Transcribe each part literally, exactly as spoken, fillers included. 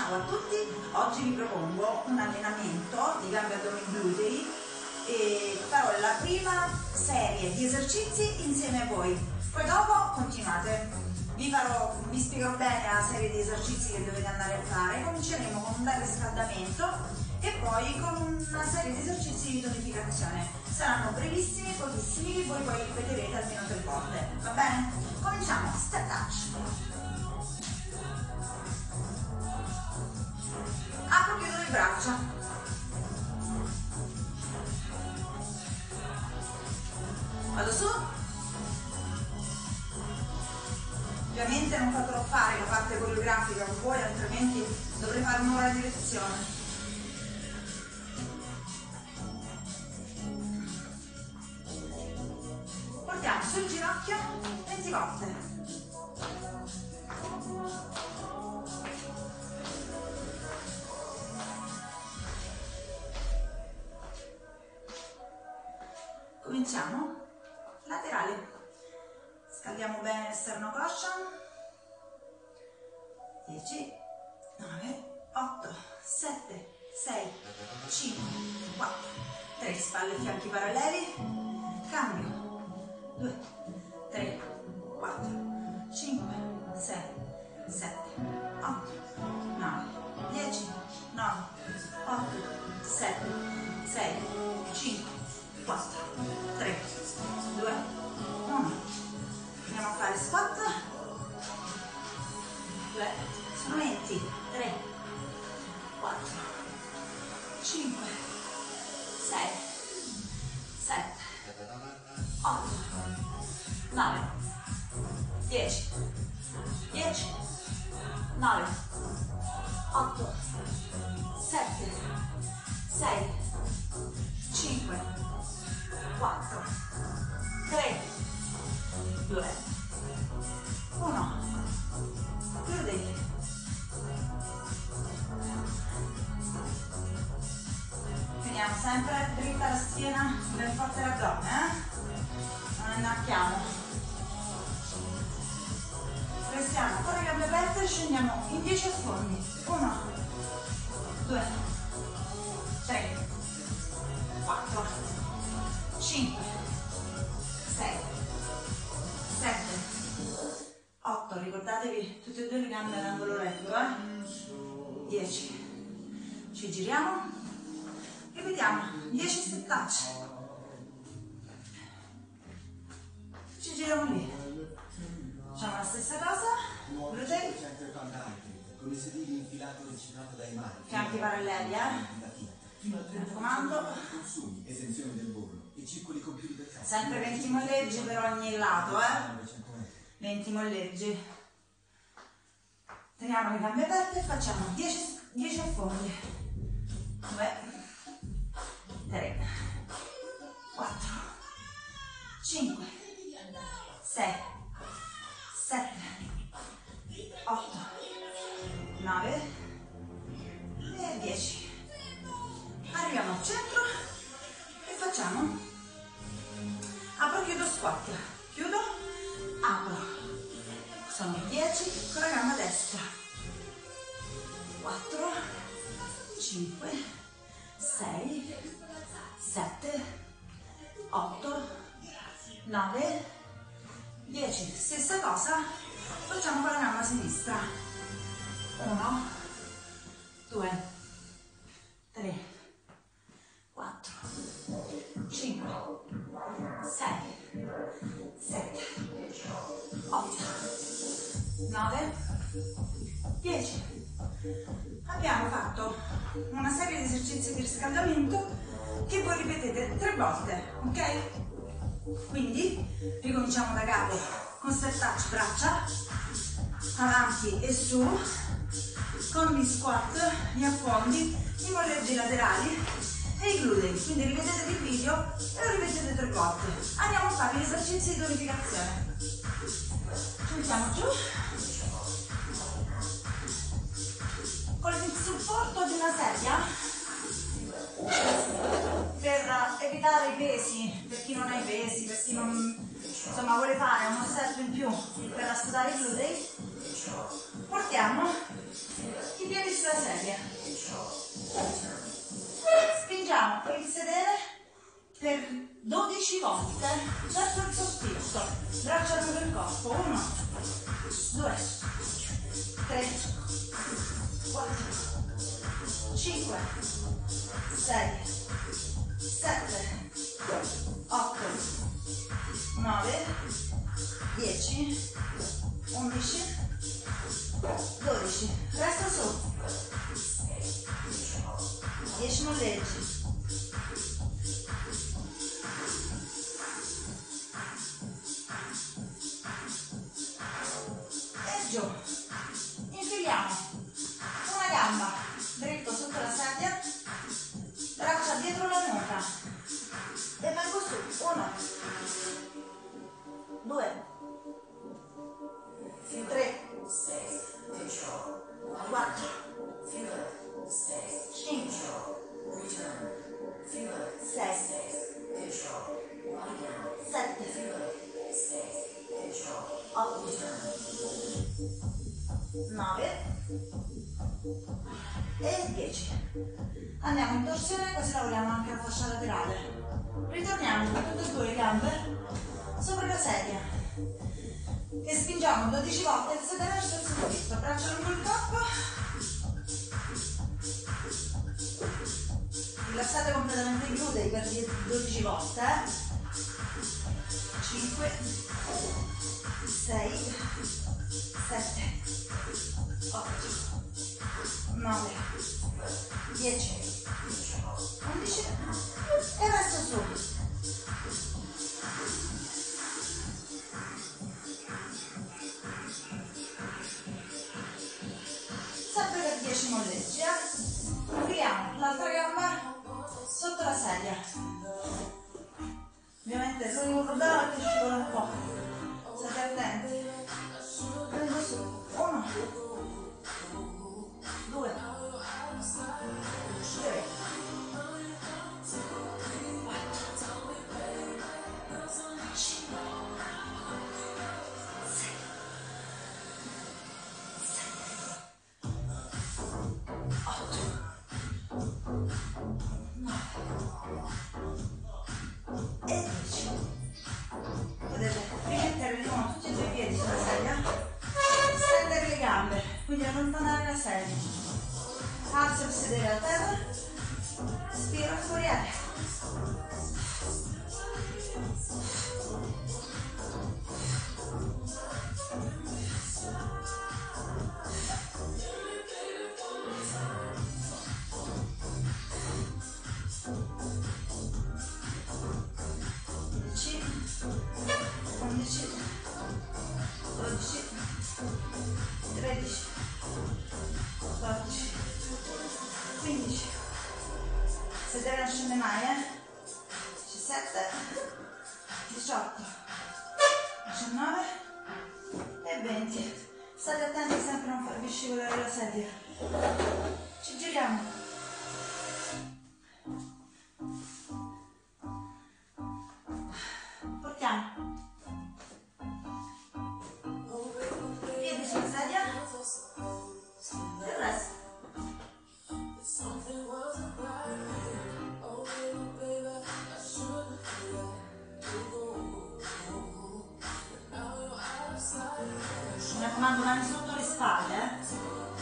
Ciao a tutti, oggi vi propongo un allenamento di gambe, addome e glutei e farò la prima serie di esercizi insieme a voi, poi dopo continuate. Vi, farò, vi spiegherò bene la serie di esercizi che dovete andare a fare. Cominceremo con un bel riscaldamento e poi con una serie di esercizi di tonificazione. Saranno brevissimi, pochissimi, che voi poi ripeterete almeno tre volte, va bene? Cominciamo, step touch. Apro, chiudo le braccia. Vado su. Ovviamente non potrò fare la parte coreografica con voi, altrimenti dovrei fare un'ora di lezione. Portiamo sul ginocchio venti volte. Cominciamo. Laterale. Scaldiamo bene l'esterno coscia. dieci, nove, otto, sette, sei, cinque, quattro, tre, spalle e fianchi paralleli. Cambio. due, tre, quattro, cinque, sei, sette, otto, nove, dieci, nove, otto, sette, sei, cinque, quattro, tre, due, uno. Andiamo a fare squat. due, sono venti, tre, quattro, cinque, sei, sette, otto, nove, dieci, dieci, nove, otto, sette, sei, cinque, quattro, tre, due, uno. Chiudi. Teniamo sempre dritta la schiena, ben forte l'addome, eh? Non annacchiamo. Restiamo con le gambe aperte e scendiamo in dieci affondi. uno, due, tre, quattro, cinque, sei, sette, otto, ricordatevi tutte e due le gambe all'angolo retto, eh? dieci, ci giriamo, ripetiamo, dieci step touch, ci giriamo lì, facciamo la stessa cosa, glutei, fianchi paralleli, eh? Mi raccomando, sempre venti molleggi per ogni lato, eh? venti molleggi. Teniamo le gambe aperte e facciamo dieci, dieci affondi. due, tre, quattro, cinque, sei, sette, otto, nove e dieci. Arriviamo al centro e facciamo apro, chiudo, squat, chiudo, apro, sono dieci con la gamba destra, quattro, cinque, sei, sette, otto, nove, dieci. Stessa cosa facciamo con la gamba sinistra, uno, due, tre, quattro, cinque, sei, sette, otto, nove, dieci. Abbiamo fatto una serie di esercizi di riscaldamento che voi ripetete tre volte, ok? Quindi ricominciamo da capo con step touch, braccia avanti e su, con gli squat, gli affondi, i molleggi laterali e i glutei. Quindi ripetetevi il video e lo ripetete tre volte. Andiamo a fare gli esercizi di tonificazione. Ci mettiamo giù con il supporto di una sedia per evitare i pesi, per chi non ha i pesi, per chi non insomma vuole fare uno step in più per assodare i glutei. Portiamo i piedi sulla per dodici volte verso il soffitto, braccia lungo il corpo, uno, due, tre, quattro, cinque, sei, sette, otto, nove, dieci, undici, dodici, resta su, dieci molleggi, e giù, infiliamo una gamba dritto sotto la sedia, braccia dietro la nuca e vengo su, uno, due, tre, quattro, cinque, sei, sette, otto, nove e dieci. Andiamo in torsione, così lavoriamo anche la fascia laterale. Ritorniamo con tutte e due le gambe sopra la sedia e spingiamo dodici volte il sedere verso il soffitto, braccia lungo il corpo, rilassate completamente i glutei per dodici volte, cinque, sei, sette, otto, nove, dieci, undici e resto su. Sempre per dieci molleggi, eh? Infiliamo l'altra gamba sotto la sedia. Ovviamente se non rodate scivola un po'. State attenti. Prendo su. Uno, due, tre, quattro, cinque, sei, sette, otto, nove e dieci. Potete rimettere di nuovo tutti e due i piedi sulla sedia, stendere le gambe, quindi allontanare la sedia, alzo il sedere a terra, spiro fuori aria. undici, dodici, tredici, quattordici, quindici, sedere non scende mai, eh? diciassette, diciotto, diciannove e venti. State attenti sempre a non farvi scivolare la sedia. Ci giriamo. Portiamo piedi sulla sedia e il resto. Mi raccomando, mani sotto le spalle, eh?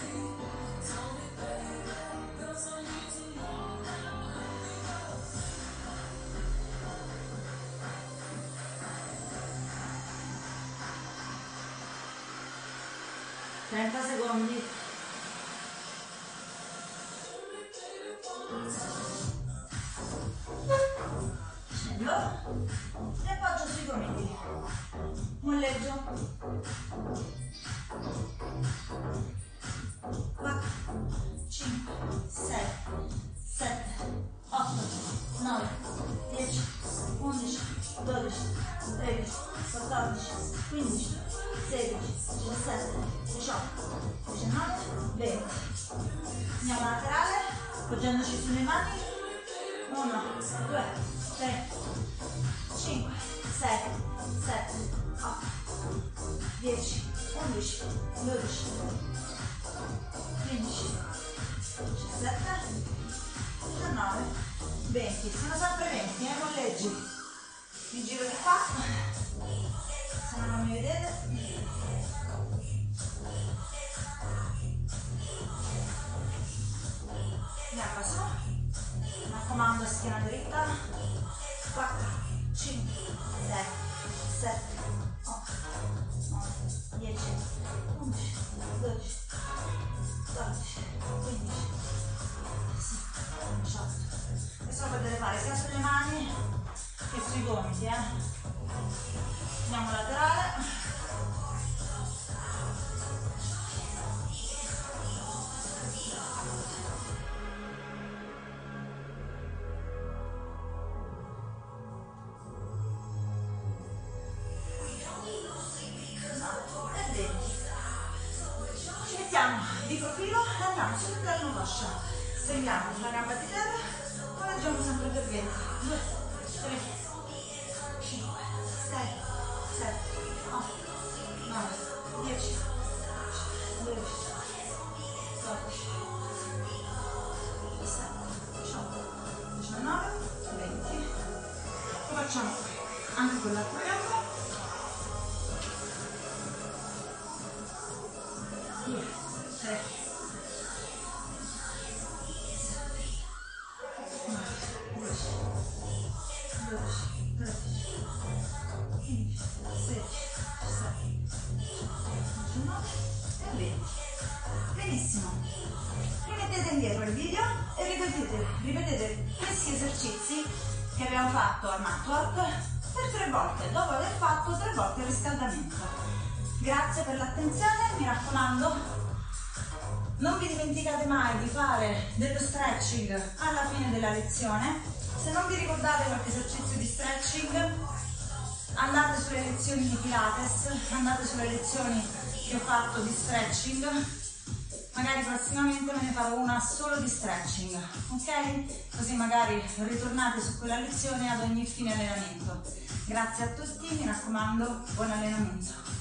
trenta secondi. Scendo e appoggio sui gomiti. Molleggio. quattro, cinque, sei, sette, otto, nove, dieci, undici, dodici, tredici, quattordici, quindici, sedici, diciassette, diciotto, diciannove, venti. Andiamo alla laterale, appoggiandoci sulle mani. uno, due, tre, cinque, sei, sette, otto, dieci, undici, dodici, quindici, diciassette, diciannove, venti. Sono sempre venti, eh, molleggio. gamba su, mi raccomando, schiena dritta, quattro, cinque, sei, sette, otto, nove, dieci, undici, dodici, dodici, quindici, diciotto. Questo lo potete fare sia sulle mani che sui gomiti, eh. Andiamo laterale. Di profilo e andiamo sul terno coscia, stringiamo la gamba di terra, ma leggiamo sempre per venti, due, tre, cinque, sei, sette, otto, nove, dieci, dodici, dodici, diciassette, diciotto, diciannove, venti. Lo facciamo anche con l'altra gamba. due, tre, dieci, dodici, tredici, quindici, sedici, diciassette, diciannove e venti. Benissimo. Rimettete indietro il video e ripetete, ripetete questi esercizi che abbiamo fatto al mat-work per tre volte, dopo aver fatto tre volte il riscaldamento. Grazie per l'attenzione, mi raccomando, non vi dimenticate mai di fare dello stretching alla fine della lezione. Se non vi ricordate qualche esercizio di stretching, andate sulle lezioni di Pilates, andate sulle lezioni che ho fatto di stretching, magari prossimamente me ne farò una solo di stretching, ok? Così magari ritornate su quella lezione ad ogni fine allenamento. Grazie a tutti, mi raccomando, buon allenamento.